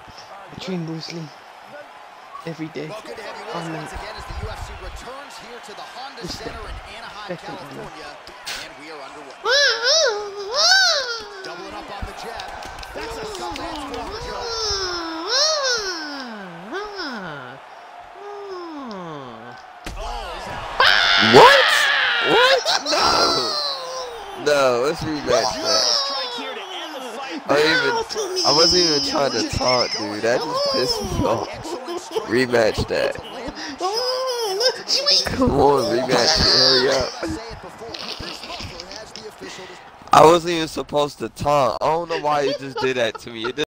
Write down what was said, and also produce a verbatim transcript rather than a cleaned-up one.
I train Bruce Lee every day. Well, good to have you with us once again as the U F C returns here to the Honda Center in Anaheim, California, and we are underway. Doubling up on the jab. That's a southpaw form, Joe. What? What? No. No, let's rematch that. I even, I wasn't even trying to taunt, dude. That just pissed me off. Rematch that. Come on, rematch it. Hurry up. I wasn't even supposed to taunt. I don't know why you just did that to me. It